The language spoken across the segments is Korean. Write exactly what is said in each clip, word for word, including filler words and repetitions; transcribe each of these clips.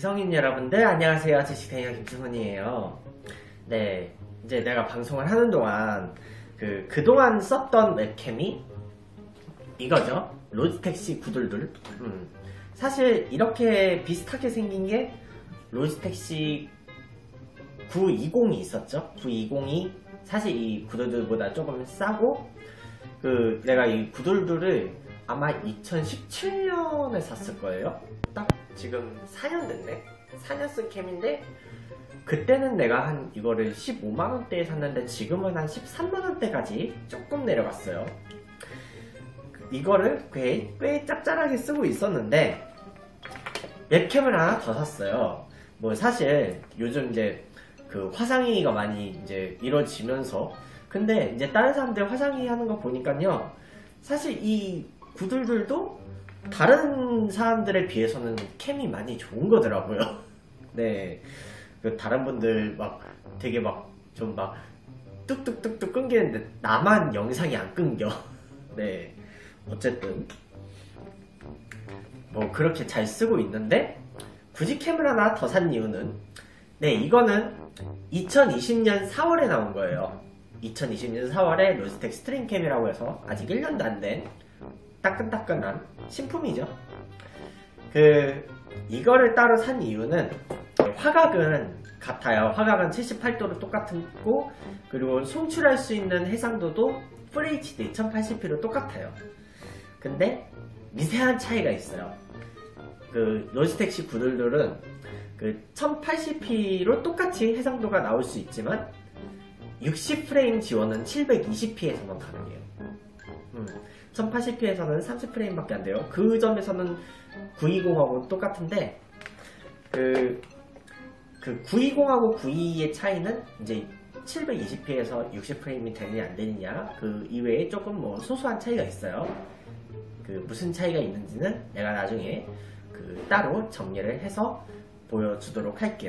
성인 여러분들 안녕하세요. 주식대녀 김승훈이에요. 네, 이제 내가 방송을 하는 동안 그 그동안 썼던 웹캠이 이거죠. 로지텍 씨 구들들. 음, 사실 이렇게 비슷하게 생긴 게 로지텍 씨 구이공이 있었죠. 구이공이 사실 이 구들들보다 조금 싸고, 그 내가 이 구들들을 아마 이천십칠 년에 샀을 거예요. 딱 지금 사 년 됐네. 사 년 쓴 캠인데 그때는 내가 한 이거를 십오만 원대에 샀는데 지금은 한 십삼만 원대까지 조금 내려갔어요. 이거를 꽤, 꽤 짭짤하게 쓰고 있었는데 웹캠을 하나 더 샀어요. 뭐 사실 요즘 이제 그 화상회의가 많이 이제 이루어지면서, 근데 이제 다른 사람들 화상회의 하는 거 보니까요, 사실 이 구들들도 다른 사람들에 비해서는 캠이 많이 좋은 거더라고요. 네, 그 다른 분들 막 되게 막 좀 막 뚝뚝뚝뚝 끊기는데 나만 영상이 안 끊겨. 네, 어쨌든 뭐 그렇게 잘 쓰고 있는데 굳이 캠을 하나 더 산 이유는, 네, 이거는 이천이십 년 사월에 나온 거예요. 이천이십 년 사월에 로지텍 스트림캠이라고 해서 아직 일 년도 안 된 따끈따끈한 신품이죠. 그 이거를 따로 산 이유는 화각은 같아요. 화각은 칠십팔 도로 똑같고, 그리고 송출할 수 있는 해상도도 풀에이치디 천팔십 피로 똑같아요. 근데 미세한 차이가 있어요. 그 로지텍 씨 구들들은 그 천팔십 피로 똑같이 해상도가 나올 수 있지만 육십 프레임 지원은 칠백이십 피에서만 가능해요. 음, 천팔십 피에서는 삼십 프레임밖에 안 돼요. 그 점에서는 구이공하고 똑같은데 그, 그 구이공하고 구이이의 차이는 이제 칠백이십 피에서 육십 프레임이 되느냐 안 되느냐, 그 이외에 조금 뭐 소소한 차이가 있어요. 그 무슨 차이가 있는지는 내가 나중에 그 따로 정리를 해서 보여주도록 할게요.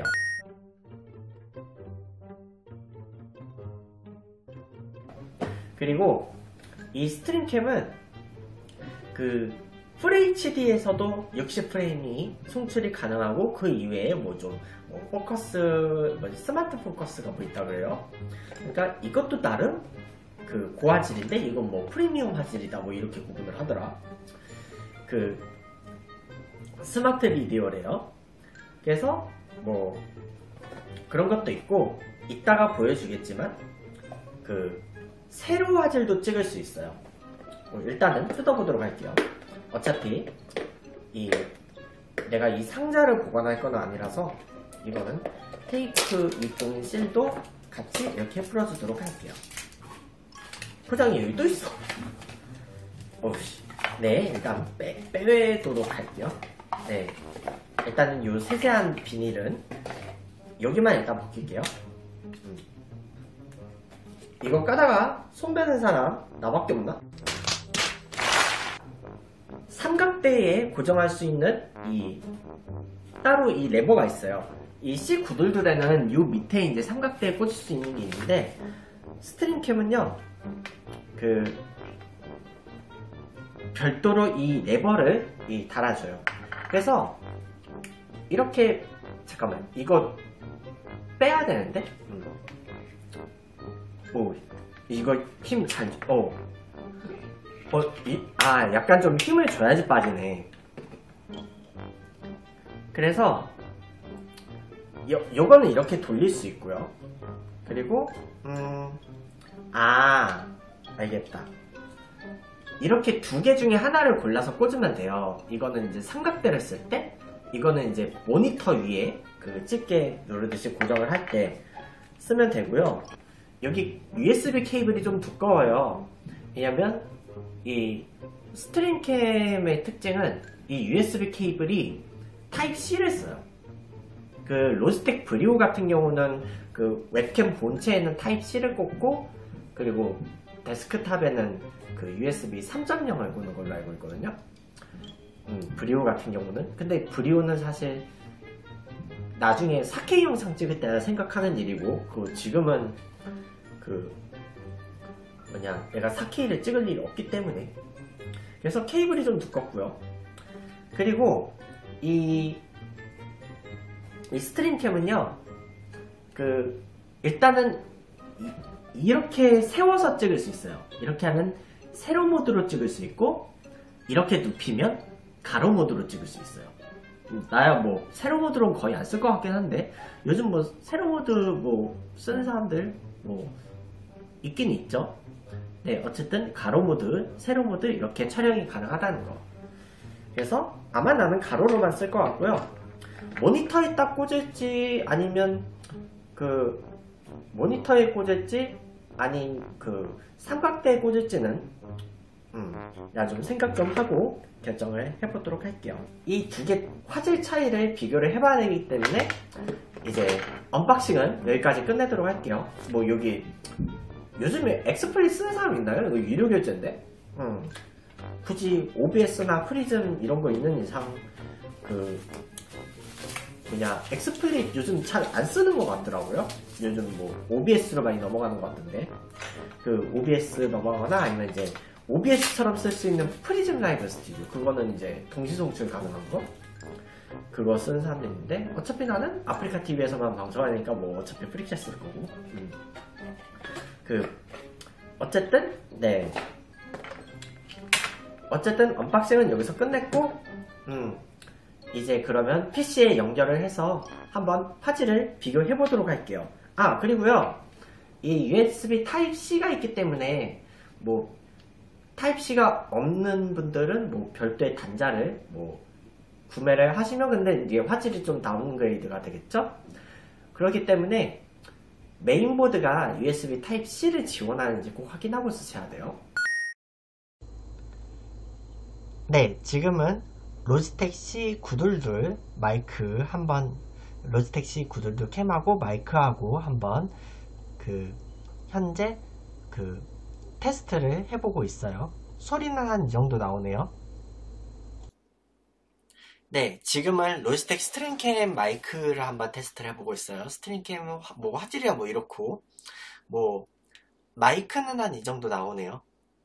그리고 이 스트림캠은 그 풀에이치디에서도 육십 프레임이 송출이 가능하고, 그 이외에 뭐 좀 뭐 포커스, 뭐 스마트 포커스가 뭐 있다 그래요. 그러니까 이것도 나름 그 고화질인데 이건 뭐 프리미엄 화질이다 뭐 이렇게 구분을 하더라. 그 스마트 비디오래요. 그래서 뭐 그런 것도 있고, 이따가 보여주겠지만 그 세로 화질도 찍을 수 있어요. 뭐 일단은 뜯어보도록 할게요. 어차피 이 내가 이 상자를 보관할 건 아니라서 이거는 테이프 육공인 실도 같이 이렇게 풀어주도록 할게요. 포장이 여기 또 있어. 오우씨. 네, 일단 빼, 빼도록 할게요. 네, 일단은 이 세세한 비닐은 여기만 일단 벗길게요. 음. 이거 까다가 손 베는 사람 나밖에 없나? 삼각대에 고정할 수 있는 이 따로 이 레버가 있어요. 이 C 구들들에는 이 밑에 이제 삼각대에 꽂을 수 있는 게 있는데, 스트림캠은요 그 별도로 이 레버를 이 달아줘요. 그래서 이렇게, 잠깐만, 이거 빼야 되는데, 음. 오, 이거 힘 잘, 어, 어, 이, 아, 약간 좀 힘을 줘야지 빠지네. 그래서 요, 요거는 이렇게 돌릴 수 있고요. 그리고 음, 아, 알겠다. 이렇게 두 개 중에 하나를 골라서 꽂으면 돼요. 이거는 이제 삼각대를 쓸 때, 이거는 이제 모니터 위에 그 집게 누르듯이 고정을 할 때 쓰면 되고요. 여기 유에스비 케이블이 좀 두꺼워요. 왜냐면 이 스트림캠의 특징은 이 유에스비 케이블이 타입 C를 써요. 그 로지텍 브리오 같은 경우는 그 웹캠 본체에는 타입 C를 꽂고, 그리고 데스크탑에는 그 유에스비 삼 점 영을 꽂는 걸로 알고 있거든요. 음, 브리오 같은 경우는. 근데 브리오는 사실 나중에 사 케이 영상 찍을 때 생각하는 일이고, 그 지금은 그 뭐냐, 내가 사 케이를 찍을 일이 없기 때문에. 그래서 케이블이 좀 두껍고요. 그리고 이 이 스트림캠은요, 그 일단은 이, 이렇게 세워서 찍을 수 있어요. 이렇게 하면 세로 모드로 찍을 수 있고, 이렇게 눕히면 가로 모드로 찍을 수 있어요. 나야 뭐 세로 모드로는 거의 안 쓸 것 같긴 한데, 요즘 뭐 세로 모드 뭐 쓰는 사람들 뭐 있긴 있죠. 네, 어쨌든 가로 모드, 세로 모드 이렇게 촬영이 가능하다는 거. 그래서 아마 나는 가로로만 쓸 것 같고요. 모니터에 딱 꽂을지 아니면 그 모니터에 꽂을지 아닌 그 삼각대에 꽂을지는 음, 나 좀 생각 좀 하고 결정을 해보도록 할게요. 이 두 개 화질 차이를 비교를 해봐야 되기 때문에 이제 언박싱은 여기까지 끝내도록 할게요. 뭐 여기 요즘에 엑스플릿 쓰는 사람 있나요? 이거 유료 결제인데 음, 굳이 오비에스나 프리즘 이런 거 있는 이상 그 그냥 엑스플릿 요즘 잘 안 쓰는 것 같더라고요. 요즘 뭐 오비에스로 많이 넘어가는 것 같은데, 그 오비에스 넘어가거나 아니면 이제 오비에스처럼 쓸 수 있는 프리즘 라이브 스튜디오, 그거는 이제 동시 송출 가능한 거, 그거 쓰는 사람도 있는데, 어차피 나는 아프리카 티비에서만 방송하니까 뭐 어차피 프리캡 쓸 거고. 음. 그 어쨌든 네 어쨌든 언박싱은 여기서 끝냈고, 음. 이제 그러면 피씨에 연결을 해서 한번 화질을 비교해 보도록 할게요. 아, 그리고요, 이 유에스비 타입C가 있기 때문에 뭐 타입C가 없는 분들은 뭐 별도의 단자를 뭐 구매를 하시면 근데 이게 화질이 좀 다운그레이드가 되겠죠? 그렇기 때문에 메인보드가 유에스비 타입C를 지원하는지 꼭 확인하고 쓰셔야 돼요. 네, 지금은 로지텍 씨 구백이십이 마이크 한번, 로지텍 씨 구백이십이 캠하고 마이크하고 한번 그 현재 그 테스트를 해보고 있어요. 소리는 한 이 정도 나오네요. 네, 지금은 로지텍 스트림캠 마이크를 한번 테스트를 해보고 있어요. 스트림캠은 뭐 화질이야 뭐 이렇고, 뭐 마이크는 한 이 정도 나오네요.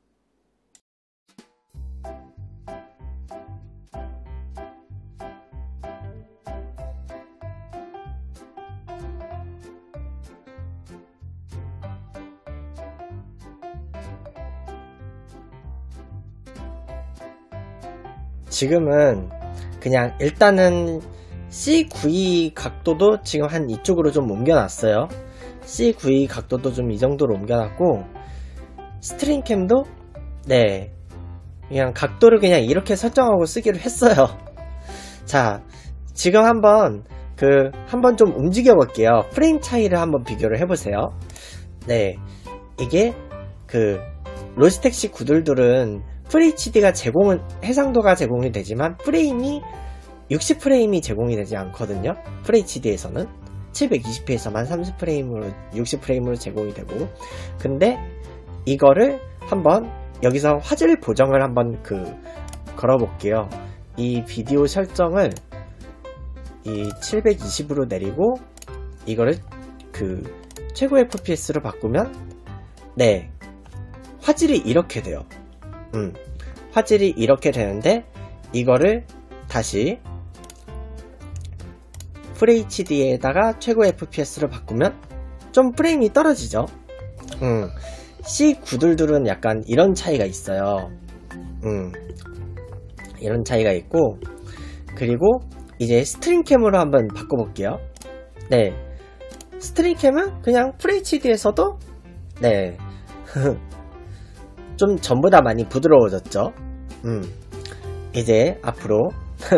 지금은 그냥 일단은 씨 구십이 각도도 지금 한 이쪽으로 좀 옮겨놨어요. 씨 구십이 각도도 좀 이 정도로 옮겨놨고, 스트림캠도 네 그냥 각도를 그냥 이렇게 설정하고 쓰기로 했어요. 자, 지금 한번 그 한번 좀 움직여 볼게요. 프레임 차이를 한번 비교를 해보세요. 네, 이게 그 로지텍 씨 구백이십은 FHD가 제공은, 해상도가 제공이 되지만 프레임이 육십 프레임이 제공이 되지 않거든요. FHD에서는 칠백이십 피에서만 삼십 프레임으로 육십 프레임으로 제공이 되고, 근데 이거를 한번 여기서 화질 보정을 한번 그 걸어 볼게요. 이 비디오 설정을 이 칠백이십으로 내리고 이거를 그 최고 에프피에스로 바꾸면 네 화질이 이렇게 돼요. 음, 화질이 이렇게 되는데, 이거를 다시 FHD에다가 최고 에프피에스로 바꾸면 좀 프레임이 떨어지죠. 음, 씨 구백이십은 약간 이런 차이가 있어요. 음, 이런 차이가 있고, 그리고 이제 스트림캠으로 한번 바꿔볼게요. 네, 스트림캠은 그냥 FHD에서도 네 좀 전보다 많이 부드러워졌죠. 음, 이제 앞으로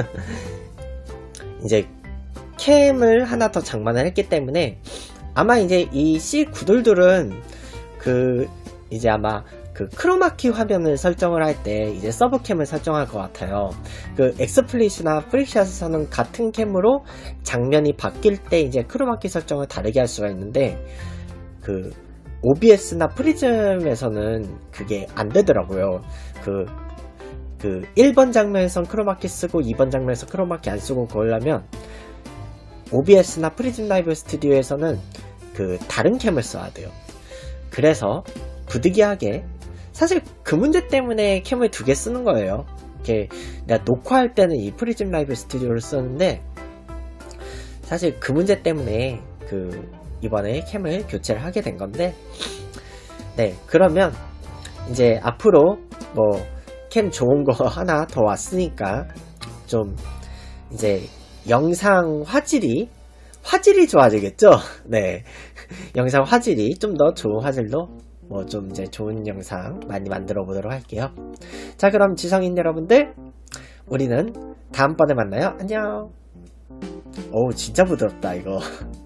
이제 캠을 하나 더 장만을 했기 때문에 아마 이제 이 씨 구백이십은 그 이제 아마 그 크로마키 화면을 설정을 할 때 이제 서브캠을 설정할 것 같아요. 그 엑스플릿이나 프리샷에서는 같은 캠으로 장면이 바뀔 때 이제 크로마키 설정을 다르게 할 수가 있는데, 그 오비에스나 프리즘에서는 그게 안 되더라고요. 그, 그 일 번 장면에선 크로마키 쓰고 이 번 장면에서 크로마키 안 쓰고 그러려면 오비에스나 프리즘 라이브 스튜디오에서는 그 다른 캠을 써야 돼요. 그래서 부득이하게 사실 그 문제 때문에 캠을 두 개 쓰는 거예요. 이렇게 내가 녹화할 때는 이 프리즘 라이브 스튜디오를 쓰는데 사실 그 문제 때문에 그 이번에 캠을 교체를 하게 된 건데, 네, 그러면 이제 앞으로 뭐 캠 좋은 거 하나 더 왔으니까 좀 이제 영상 화질이 화질이 좋아지겠죠? 네, 영상 화질이 좀 더 좋은 화질로 뭐 좀 이제 좋은 영상 많이 만들어 보도록 할게요. 자, 그럼 지성인 여러분들, 우리는 다음번에 만나요. 안녕. 오, 진짜 부드럽다 이거.